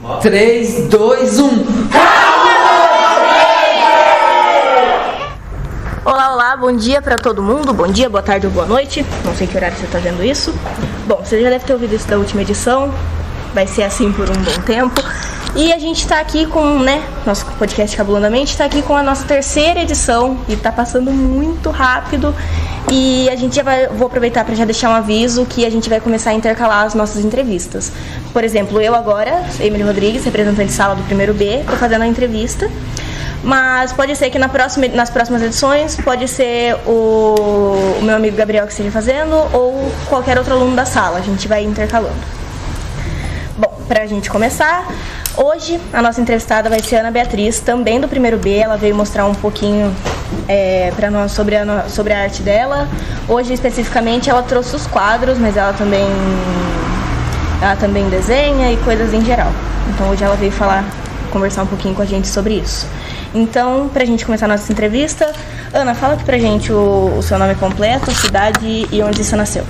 3, 2, 1. Olá, bom dia pra todo mundo. Bom dia, boa tarde ou boa noite. Não sei que horário você tá vendo isso. Bom, você já deve ter ouvido isso da última edição. Vai ser assim por um bom tempo. E a gente tá aqui com, nosso podcast Cabulosamente tá aqui com a nossa terceira edição. E tá passando muito rápido. E a gente vou aproveitar para já deixar um aviso que a gente vai começar a intercalar as nossas entrevistas. Por exemplo, eu agora, Emily Rodrigues, representante de sala do primeiro B, tô fazendo a entrevista. Mas pode ser que nas próximas edições, pode ser o meu amigo Gabriel que esteja fazendo ou qualquer outro aluno da sala. A gente vai intercalando. Bom, pra gente começar, hoje a nossa entrevistada vai ser a Ana Beatriz, também do primeiro B. Ela veio mostrar um pouquinho para nós sobre a arte dela. Hoje, especificamente, ela trouxe os quadros, mas ela também desenha e coisas em geral. Então hoje ela veio conversar um pouquinho com a gente sobre isso. Então, pra gente começar a nossa entrevista, Ana, fala aqui pra gente o seu nome completo, cidade e onde você nasceu.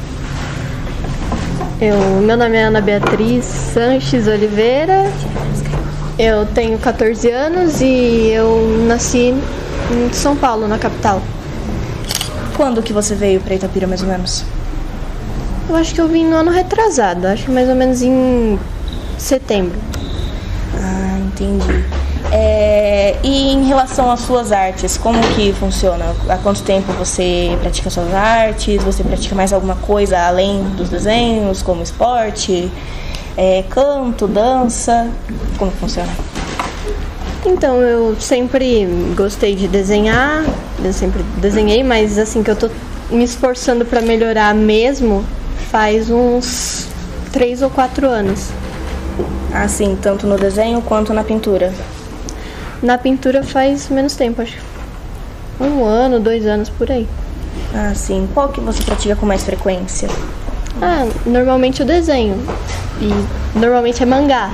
Meu nome é Ana Beatriz Sanches Oliveira, eu tenho 14 anos e eu nasci em São Paulo, na capital. Quando que você veio pra Itapira, mais ou menos? Eu acho que eu vim no ano retrasado, acho que mais ou menos em setembro. Ah, entendi. E em relação às suas artes, como que funciona? Há quanto tempo você pratica suas artes? Você pratica mais alguma coisa além dos desenhos, como esporte, canto, dança? Como funciona? Então, eu sempre gostei de desenhar, eu sempre desenhei, mas assim que eu tô me esforçando para melhorar mesmo faz uns 3 ou 4 anos. Ah, sim, tanto no desenho quanto na pintura? Na pintura faz menos tempo, acho. 1 ano, 2 anos, por aí. Ah, sim. Qual que você pratica com mais frequência? Normalmente eu desenho. E normalmente é mangá.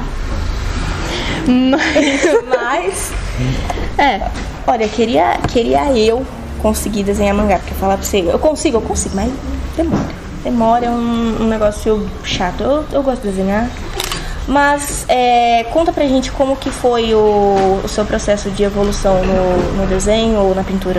Mas... Olha, queria eu conseguir desenhar mangá, porque falar pra você... Eu consigo, mas demora. Demora, é um negócio chato. Eu gosto de desenhar. Mas conta pra gente como que foi o seu processo de evolução no desenho ou na pintura.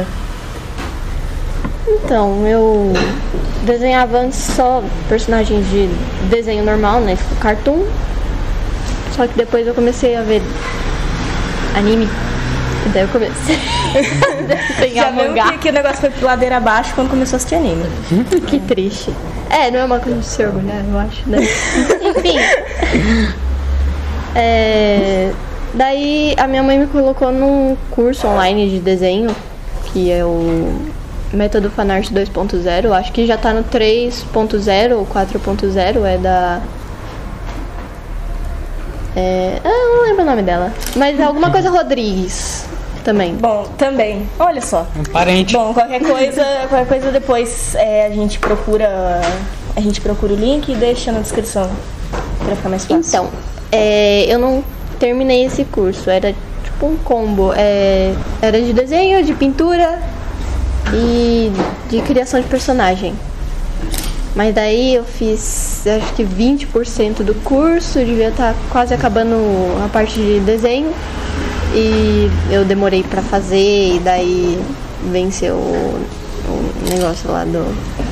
Então, eu desenhava antes só personagens de desenho normal, tipo cartoon. Só que depois eu comecei a ver anime. E daí eu comecei a desenhar mangá. Que o negócio foi pro ladeira abaixo quando começou a assistir anime. Que triste. Não é uma coisa de se orgulhar, eu acho, né? Enfim. Daí a minha mãe me colocou num curso online de desenho, que é o Método Fanart 2.0. Acho que já tá no 3.0 ou 4.0, eu não lembro o nome dela. Mas é alguma coisa Rodrigues também. Bom, também. Olha só. Um parente. Bom, qualquer coisa depois a gente procura o link e deixa na descrição pra ficar mais fácil. Então, eu não terminei esse curso. Era tipo um combo. Era de desenho, de pintura e de criação de personagem. Mas daí eu fiz, acho que 20% do curso, devia estar quase acabando a parte de desenho. E eu demorei pra fazer, e daí venceu o negócio lá do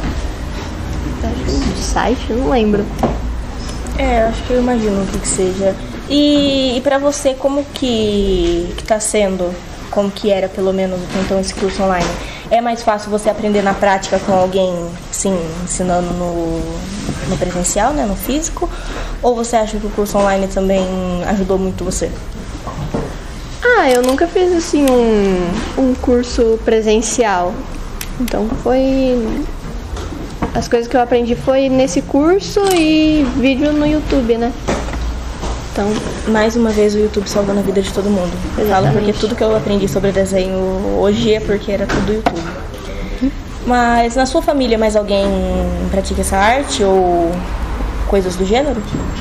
site, eu não lembro. Acho que eu imagino o que seja. E pra você, como que tá sendo, como que era pelo menos então esse curso online? É mais fácil você aprender na prática com alguém, sim, ensinando no presencial, no físico? Ou você acha que o curso online também ajudou muito você? Eu nunca fiz assim um curso presencial. Então as coisas que eu aprendi foi nesse curso e vídeo no YouTube, né? Então, mais uma vez o YouTube salvando a vida de todo mundo. Eu falo porque tudo que eu aprendi sobre desenho hoje é porque era tudo do YouTube. Mas na sua família mais alguém pratica essa arte ou coisas do gênero?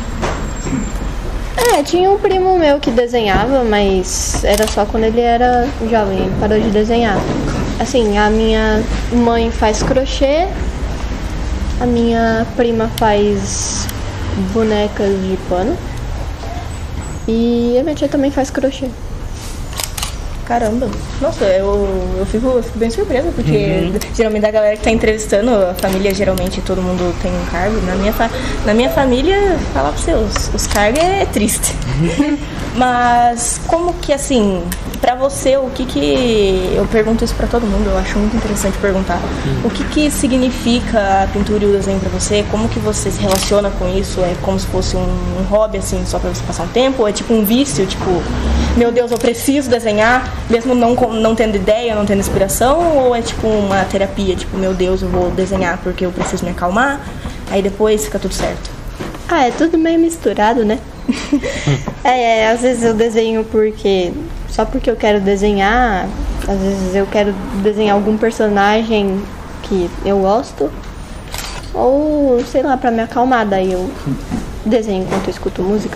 Tinha um primo meu que desenhava, mas era só quando ele era jovem, ele parou de desenhar. Assim, a minha mãe faz crochê, a minha prima faz bonecas de pano E a minha tia também faz crochê. Caramba. Nossa, eu fico bem surpresa, porque geralmente a galera que tá entrevistando, a família, geralmente todo mundo tem um cargo. Na minha família, falar pra você, os cargos é triste. Mas como que, assim, pra você, o que eu pergunto isso pra todo mundo, eu acho muito interessante perguntar. O que significa a pintura e o desenho pra você? Como que você se relaciona com isso? É como se fosse um hobby, assim, só pra você passar um tempo? Ou é tipo um vício, tipo, meu Deus, eu preciso desenhar, mesmo não tendo ideia, não tendo inspiração? Ou é tipo uma terapia, tipo, meu Deus, eu vou desenhar porque eu preciso me acalmar, aí depois fica tudo certo? É tudo meio misturado, né? Às vezes eu desenho só porque eu quero desenhar, às vezes eu quero desenhar algum personagem que eu gosto, ou sei lá, pra me acalmar, daí eu desenho enquanto eu escuto música.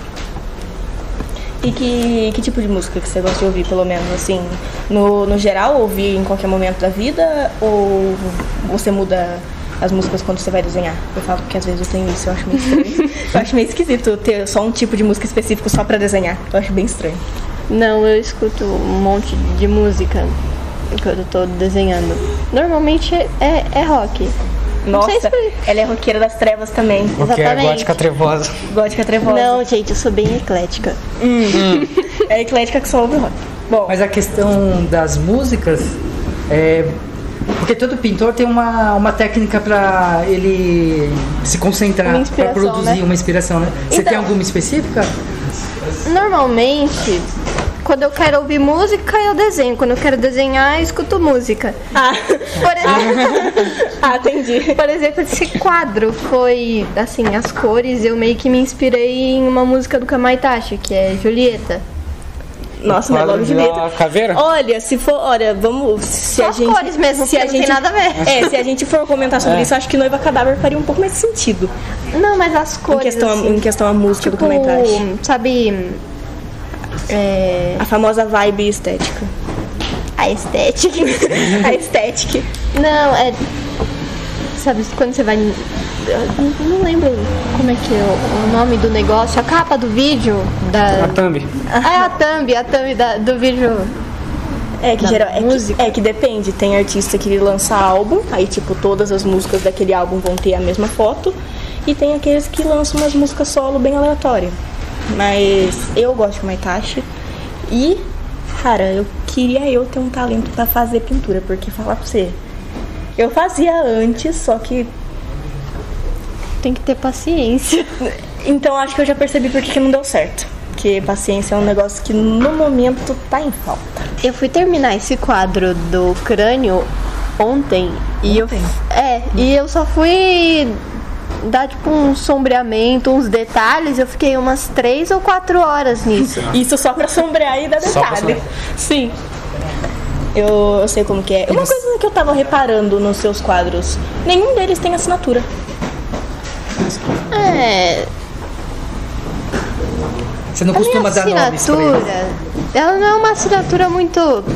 E que tipo de música que você gosta de ouvir, pelo menos, assim, no geral, ouvir em qualquer momento da vida, ou você muda as músicas quando você vai desenhar? Eu falo porque às vezes eu tenho isso, eu acho meio estranho. Eu acho meio esquisito ter só um tipo de música específico só pra desenhar. Eu acho bem estranho. Não, eu escuto um monte de música quando eu tô desenhando. Normalmente é rock. Nossa, ela é roqueira das trevas também. Porque é gótica trevosa. Gótica trevosa. Não, gente, eu sou bem eclética. É eclética que só ouve rock. Bom, Mas a questão das músicas porque todo pintor tem uma técnica para ele se concentrar, para produzir, né? Uma inspiração, né? Você tem alguma específica? Normalmente, quando eu quero ouvir música, eu desenho. Quando eu quero desenhar, eu escuto música. Entendi. Por exemplo, esse quadro foi, assim, as cores, eu meio que me inspirei em uma música do Kamaitachi, que é Julieta. Nossa, não é logo Julieta. Caveira? Olha, vamos. Se as cores mesmo, se a gente, não tem nada a ver. Se a gente for comentar sobre isso, acho que Noiva Cadáver faria um pouco mais de sentido. Não, mas as cores. Em questão a música do Kamaitachi. Sabe. A famosa vibe estética. A estética. A estética. Não, sabe, quando você vai. Eu não lembro como é que é o nome do negócio, a capa do vídeo da. A thumb. A thumb do vídeo. Música. Que depende. Tem artista que lança álbum, aí tipo todas as músicas daquele álbum vão ter a mesma foto. E tem aqueles que lançam umas músicas solo bem aleatórias. Mas eu gosto de Kamaitachi. E, cara, eu queria ter um talento pra fazer pintura, porque falar pra você, eu fazia antes, só que tem que ter paciência. Então acho que eu já percebi por que não deu certo. Porque paciência é um negócio que no momento tá em falta. Eu fui terminar esse quadro do crânio ontem. E eu só fui dar tipo um sombreamento, uns detalhes. Eu fiquei umas 3 ou 4 horas nisso. Isso só pra sombrear e dar detalhe. Sim. Eu sei como que é. Uma coisa que eu tava reparando nos seus quadros, nenhum deles tem assinatura. Você não costuma dar nomes pra eles? Ela não é uma assinatura muito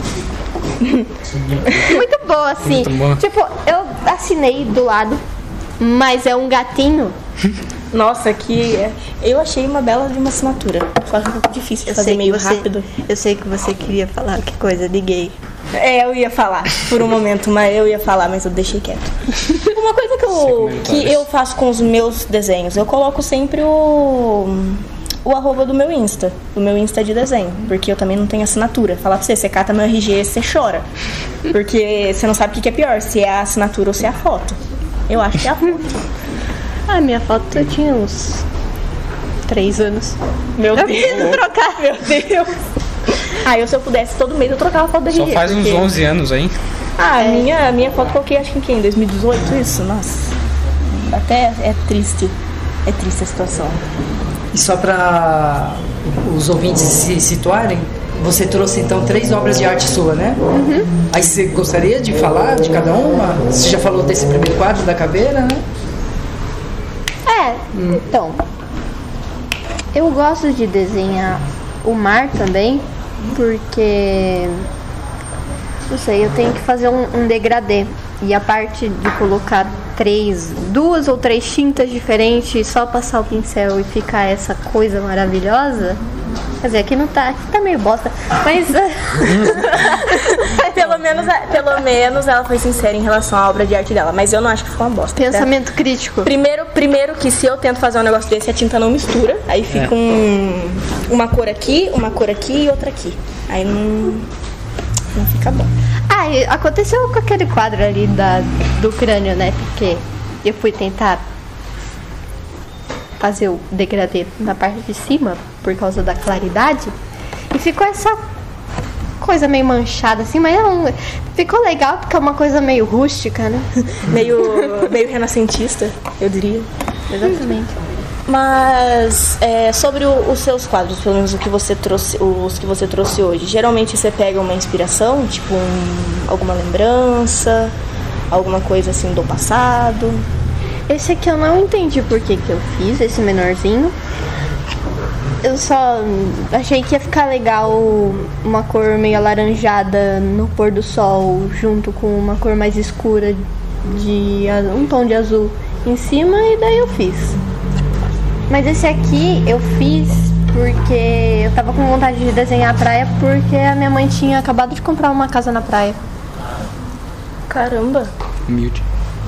boa, assim. Tipo, eu assinei do lado, mas é um gatinho. Nossa, eu achei uma bela de uma assinatura. Só que é um pouco difícil de fazer meio rápido. Eu sei que você queria falar que coisa de gay. Eu ia falar por um momento, mas eu deixei quieto. Uma coisa que eu faço com os meus desenhos, eu coloco sempre o arroba do meu Insta de desenho, porque eu também não tenho assinatura. Falar pra você cata meu RG, você chora, porque você não sabe o que é pior, se é a assinatura ou se é a foto. Eu acho que é a foto. Minha foto eu tinha uns 3 anos. Meu Deus. Preciso trocar. Meu Deus. Se eu pudesse, todo mês eu trocava a foto da RG. Só faz uns 11 anos aí. Minha foto eu coloquei acho que em 2018, isso? Nossa. Até é triste. É triste a situação. E só para os ouvintes se situarem, você trouxe então 3 obras de arte sua, né? Aí você gostaria de falar de cada uma? Você já falou desse primeiro quadro da caveira, né? Então, eu gosto de desenhar o mar também, porque, não sei, eu tenho que fazer um degradê. E a parte de colocar 2 ou 3 tintas diferentes, só passar o pincel e ficar essa coisa maravilhosa, Quer dizer, aqui não tá, aqui tá meio bosta. Mas pelo menos ela foi sincera em relação à obra de arte dela. Mas eu não acho que ficou uma bosta. pensamento crítico. Primeiro que se eu tento fazer um negócio desse, a tinta não mistura. Aí fica uma cor aqui e outra aqui. Aí não fica bom. Ah, e aconteceu com aquele quadro ali do crânio, né? Porque eu fui tentar fazer o degradê na parte de cima por causa da claridade e ficou essa coisa meio manchada assim, mas ficou legal porque é uma coisa meio rústica, né? meio renascentista, eu diria. Exatamente. Mas sobre os seus quadros, pelo menos os que você trouxe hoje, geralmente você pega uma inspiração, tipo alguma lembrança, alguma coisa assim do passado? Esse aqui eu não entendi por que eu fiz, esse menorzinho. Eu só achei que ia ficar legal uma cor meio alaranjada no pôr do sol, junto com uma cor mais escura de um tom de azul em cima, e daí eu fiz. Mas esse aqui eu fiz porque eu tava com vontade de desenhar a praia, porque a minha mãe tinha acabado de comprar uma casa na praia. Caramba! Humilde.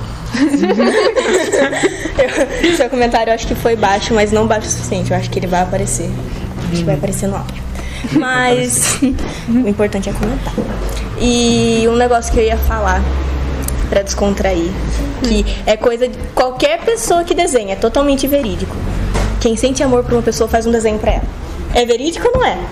Seu comentário eu acho que foi baixo, mas não baixo o suficiente. Eu acho que ele vai aparecer. Acho que vai aparecer no áudio. Mas o importante é comentar. E um negócio que eu ia falar pra descontrair, que é coisa de qualquer pessoa que desenha, é totalmente verídico. Quem sente amor por uma pessoa faz um desenho pra ela. É verídico ou não é?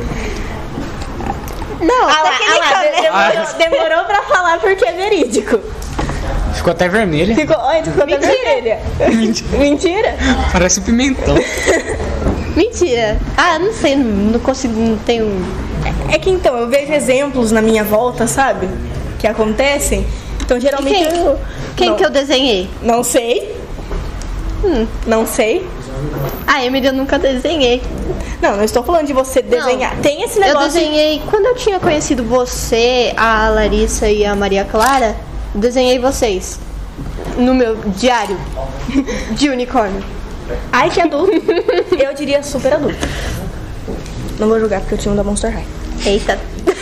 Não, demorou pra falar porque é verídico. Ficou até vermelha. Ficou até vermelha. Mentira? Parece pimentão. Mentira. Ah, não sei, não consigo, não tenho... É que então, eu vejo exemplos na minha volta, sabe? Que acontecem. Então, geralmente Quem que eu desenhei? Não sei. Não sei. A Emily eu nunca desenhei. Não estou falando de você desenhar. Não. Tem esse negócio... Eu desenhei... Quando eu tinha conhecido você, a Larissa e a Maria Clara, desenhei vocês no meu diário de unicórnio. Ai, que adulto. Eu diria super adulto. Não vou julgar porque eu tinha um da Monster High. Eita.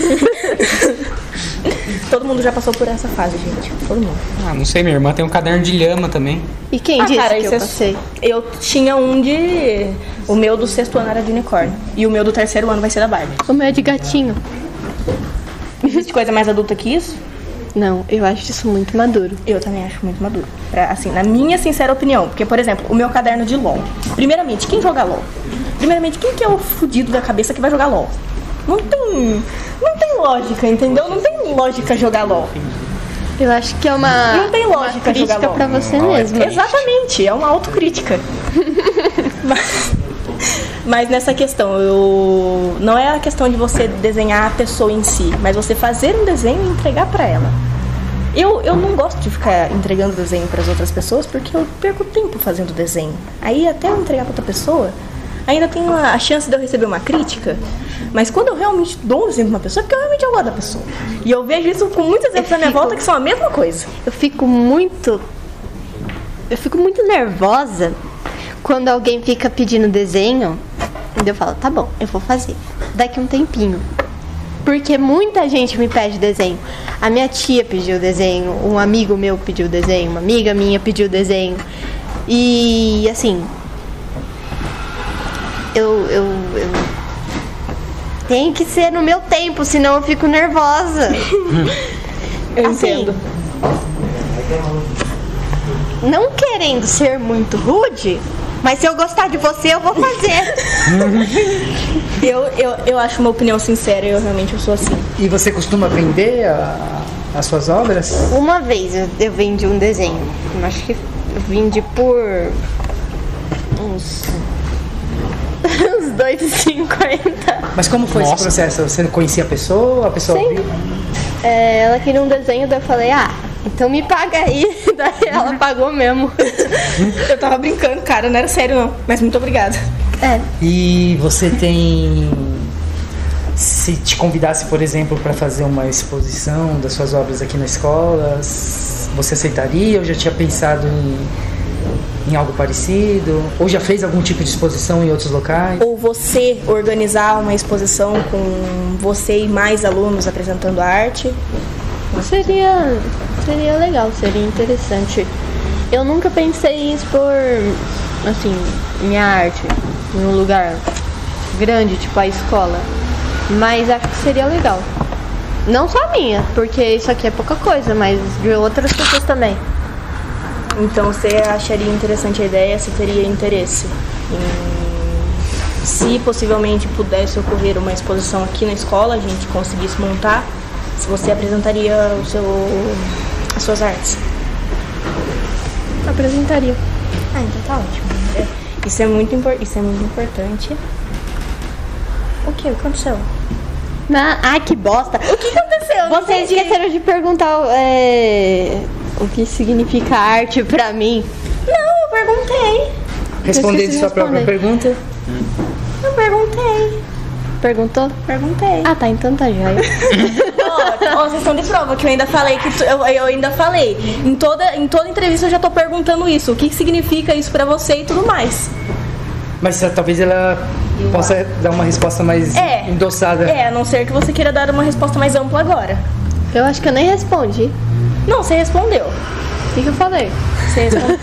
Todo mundo já passou por essa fase, gente. Todo mundo. Ah, não sei, minha irmã tem um caderno de lhama também. E quem disse cara, que eu passei? Eu tinha um de... O meu do 6º ano era de unicórnio. E o meu do 3º ano vai ser da Barbie. O meu é de gatinho. Existe coisa mais adulta que isso? Não, eu acho isso muito maduro. Eu também acho muito maduro. Assim, na minha sincera opinião. Porque, por exemplo, o meu caderno de LOL. Primeiramente, quem joga LOL? Primeiramente, quem que é o fudido da cabeça que vai jogar LOL? Não tem lógica, entendeu? Não tem lógica jogar LOL. Eu acho que é uma... Não tem lógica crítica jogar LOL. pra você mesmo. Exatamente, é uma autocrítica. Mas nessa questão, não é a questão de você desenhar a pessoa em si, mas você fazer um desenho e entregar pra ela. Eu não gosto de ficar entregando desenho pras outras pessoas porque eu perco tempo fazendo desenho. Aí até eu entregar pra outra pessoa, ainda tem a chance de eu receber uma crítica. Mas quando eu realmente dou um desenho pra uma pessoa, é porque eu realmente gosto da pessoa. E eu vejo isso com muitos exemplos na minha volta que são a mesma coisa. Eu fico muito nervosa quando alguém fica pedindo desenho. E eu falo, tá bom, eu vou fazer. Daqui um tempinho. Porque muita gente me pede desenho. A minha tia pediu desenho, um amigo meu pediu desenho, uma amiga minha pediu desenho. E assim, eu tem que ser no meu tempo, senão eu fico nervosa. Eu assim, entendo. Não querendo ser muito rude, mas se eu gostar de você, eu vou fazer. Eu acho uma opinião sincera, eu realmente sou assim. E você costuma vender as suas obras? Uma vez eu vendi um desenho. Eu acho que eu vendi por uns R$2,50. Mas como foi esse processo? Você não conhecia a pessoa? A pessoa Sim. viu? Ela queria um desenho, daí eu falei, então me paga aí. Daí ela pagou mesmo. Eu tava brincando, cara, não era sério não. Mas muito obrigada. E você tem... Se te convidasse, por exemplo, para fazer uma exposição das suas obras aqui na escola, você aceitaria ou já tinha pensado em algo parecido? Ou já fez algum tipo de exposição em outros locais? Ou você organizar uma exposição com você e mais alunos apresentando a arte? Seria legal, seria interessante. Eu nunca pensei em expor, assim, minha arte em um lugar grande, tipo a escola. Mas acho que seria legal. Não só a minha, porque isso aqui é pouca coisa, mas de outras pessoas também. Então você acharia interessante a ideia, você teria interesse em, se possivelmente pudesse ocorrer uma exposição aqui na escola, a gente conseguisse montar, se você apresentaria as suas artes? Apresentaria. Ah, então tá ótimo. Isso é muito importante. O que aconteceu? Ai, que bosta! O que aconteceu? Vocês esqueceram de perguntar o que significa arte pra mim. Não, eu perguntei. Responder de sua própria pergunta? Eu perguntei. Perguntou? Perguntei. Ah, tá, então tá já. Vocês estão de prova que eu ainda falei eu ainda falei. Em toda entrevista eu já tô perguntando isso. O que significa isso pra você e tudo mais. Mas talvez ela possa dar uma resposta mais endossada. A não ser que você queira dar uma resposta mais ampla agora. Eu acho que eu nem respondi. Não, você respondeu. O que eu falei? Você respondeu.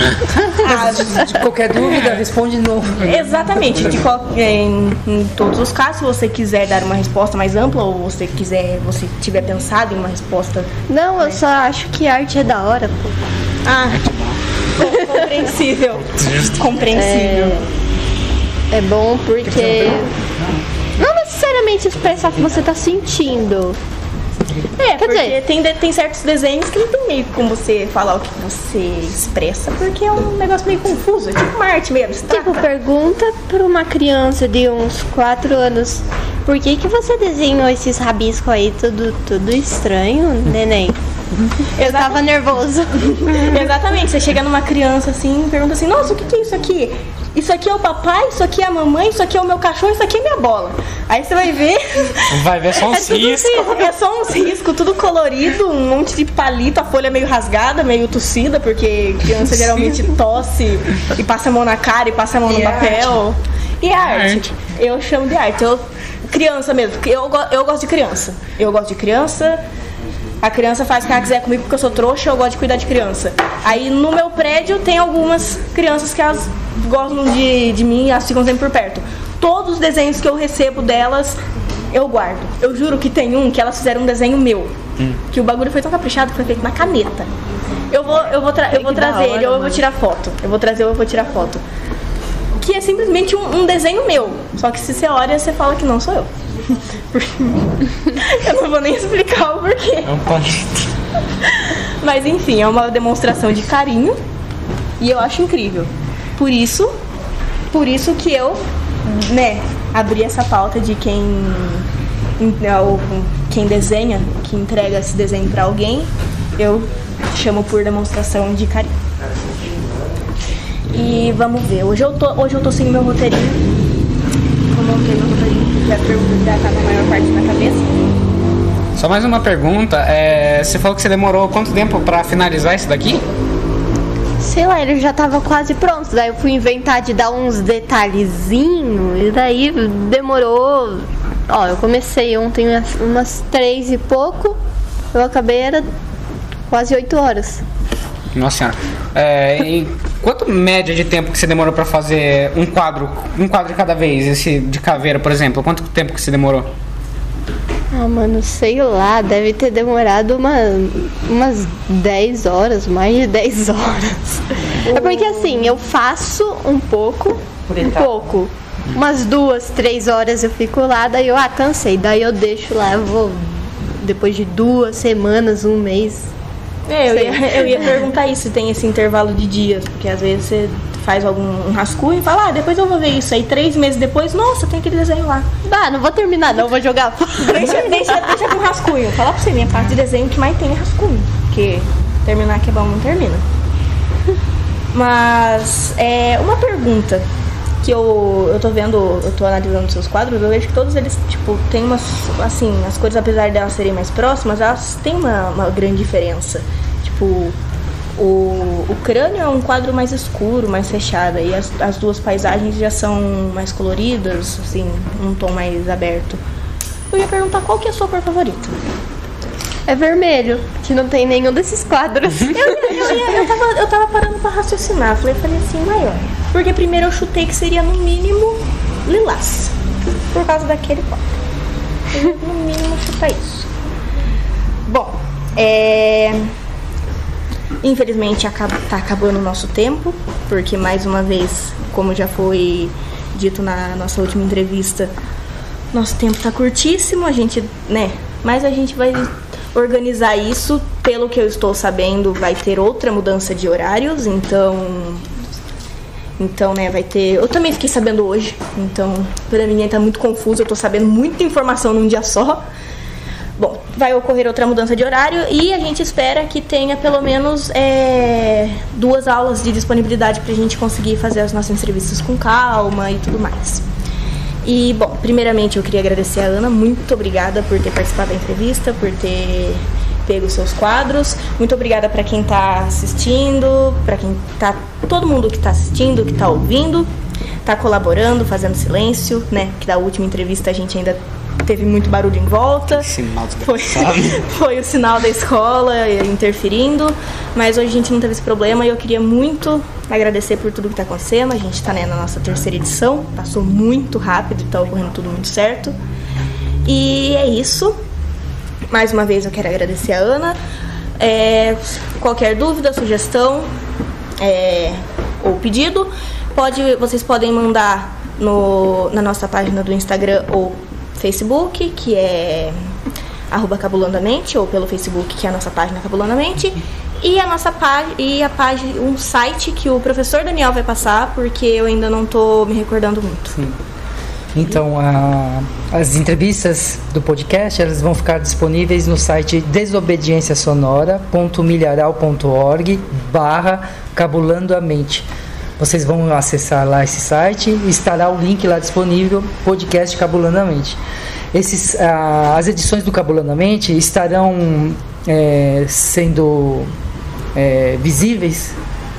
De qualquer dúvida, responde de novo. Exatamente. Em todos os casos, se você quiser dar uma resposta mais ampla ou você tiver pensado em uma resposta... Não, eu só acho que arte é da hora, pô. Compreensível. Compreensível. É bom porque não necessariamente expressar o que você tá sentindo. Quer dizer, tem certos desenhos que não tem meio como você falar o que você expressa, porque é um negócio meio confuso, é tipo uma arte meio abstrata. Tipo, pergunta pra uma criança de uns 4 anos, por que você desenhou esses rabiscos aí tudo estranho, neném? Eu tava nervoso. Exatamente, você chega numa criança assim e pergunta assim, nossa, o que é isso aqui? Isso aqui é o papai, isso aqui é a mamãe, isso aqui é o meu cachorro, isso aqui é minha bola. Aí você vai ver... Vai ver só uns riscos. É só uns riscos, tudo colorido, um monte de palito, a folha meio rasgada, meio tossida, porque criança geralmente tosse e passa a mão na cara e passa a mão no papel. E arte. Eu chamo de arte. Criança mesmo, eu gosto de criança. Eu gosto de criança... A criança faz o que ela quiser comigo porque eu sou trouxa, eu gosto de cuidar de criança. Aí no meu prédio tem algumas crianças que elas gostam de mim e elas ficam sempre por perto. Todos os desenhos que eu recebo delas, eu guardo. Eu juro que tem um que elas fizeram um desenho meu. Que o bagulho foi tão caprichado que foi feito na caneta. Eu vou trazer ele ou eu vou tirar foto. Eu vou trazer ou eu vou tirar foto. Que é simplesmente um desenho meu. Só que se você olha, você fala que não sou eu. Eu não vou nem explicar o porquê. É um palito. Mas enfim, é uma demonstração de carinho e eu acho incrível. Por isso que eu, abri essa pauta de quem desenha, que entrega esse desenho pra alguém, eu chamo por demonstração de carinho. E vamos ver, hoje eu tô seguindo meu roteirinho. Eu montei meu roteirinho, porque a pergunta já tá na maior parte na cabeça. Só mais uma pergunta, você falou que você demorou quanto tempo pra finalizar isso daqui? Sei lá, ele já tava quase pronto. Daí eu fui inventar de dar uns detalhezinhos. E daí demorou. Ó, eu comecei ontem umas 3 e pouco. Eu acabei, era quase 8 horas. Nossa senhora. E quanto média de tempo que você demorou pra fazer um quadro de cada vez? Esse de caveira, por exemplo. Quanto tempo que você demorou? Ah, mano, sei lá, deve ter demorado umas 10 horas, mais de 10 horas. É porque assim, eu faço um pouco, umas 2, 3 horas eu fico lá, daí eu cansei, daí eu deixo lá, eu vou depois de 2 semanas, 1 mês. Eu ia perguntar isso, se tem esse intervalo de dias, porque às vezes você faz um rascunho e fala, depois eu vou ver isso. Aí 3 meses depois, nossa, tem aquele desenho lá. Não vou terminar não, vou jogar. Deixa com rascunho. Falar pra você, minha parte de desenho que mais tem é rascunho, porque terminar que é bom não termina. Mas, uma pergunta que eu tô vendo, eu tô analisando seus quadros, eu vejo que todos eles, tipo, tem umas, assim, as cores, apesar de elas serem mais próximas, elas têm uma grande diferença. Tipo, O crânio é um quadro mais escuro, mais fechado, e as duas paisagens já são mais coloridas, assim, um tom mais aberto. Eu ia perguntar qual que é a sua cor favorita? É vermelho, que não tem nenhum desses quadros. Eu tava parando pra raciocinar, falei assim, maior. Porque primeiro eu chutei que seria no mínimo lilás, por causa daquele quadro. No mínimo chutar isso. Bom, infelizmente tá acabando o nosso tempo, porque mais uma vez, como já foi dito na nossa última entrevista, nosso tempo tá curtíssimo, a gente, né? Mas a gente vai organizar isso, pelo que eu estou sabendo, vai ter outra mudança de horários, então, né, vai ter... Eu também fiquei sabendo hoje, então, pra mim tá muito confuso, eu tô sabendo muita informação num dia só. Bom, vai ocorrer outra mudança de horário e a gente espera que tenha pelo menos 2 aulas de disponibilidade pra gente conseguir fazer as nossas entrevistas com calma e tudo mais. E, bom, primeiramente eu queria agradecer a Ana, muito obrigada por ter participado da entrevista, por ter pego os seus quadros. Muito obrigada para quem está assistindo, para quem tá, todo mundo que está assistindo, que está ouvindo, está colaborando, fazendo silêncio, né? Que da última entrevista a gente ainda teve muito barulho em volta. Sinal Foi o sinal da escola interferindo, mas hoje a gente não teve esse problema e eu queria muito agradecer por tudo que está acontecendo. A gente está, né, na nossa 3ª edição, passou muito rápido, está ocorrendo tudo muito certo. E é isso. Mais uma vez eu quero agradecer a Ana. Qualquer dúvida, sugestão ou pedido, vocês podem mandar na nossa página do Instagram ou Facebook, que é @cabulandamente, ou pelo Facebook, que é a nossa página Cabulandamente, e a nossa página, um site que o professor Daniel vai passar, porque eu ainda não estou me recordando muito. Sim. Então, as entrevistas do podcast, elas vão ficar disponíveis no site desobediênciasonora.milharal.org/cabulandoamente. Vocês vão acessar lá esse site e estará o link lá disponível, podcast Cabulandamente. As edições do Cabulandamente estarão sendo visíveis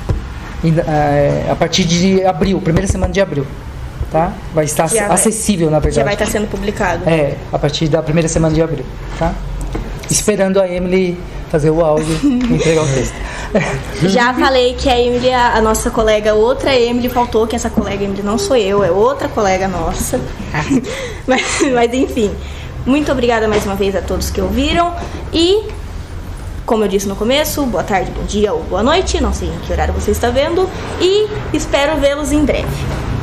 a partir de abril, primeira semana de abril. Tá? Vai estar acessível, na verdade. Já vai estar sendo publicado. A partir da primeira semana de abril. Tá? Esperando a Emily fazer o áudio e entregar o texto. Já falei que a Emily, a nossa colega, outra Emily, faltou, que essa colega Emily não sou eu, é outra colega nossa. mas enfim, muito obrigada mais uma vez a todos que ouviram e, como eu disse no começo, boa tarde, bom dia ou boa noite, não sei em que horário você está vendo, e espero vê-los em breve.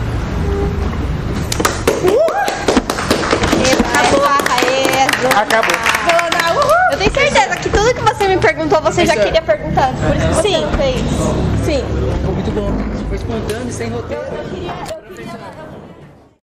Acabou. Eu tenho certeza que tudo que você me perguntou, você já queria perguntar. Por isso que você não fez. Sim. Ficou muito bom. Foi espontâneo, sem roteiro. Eu queria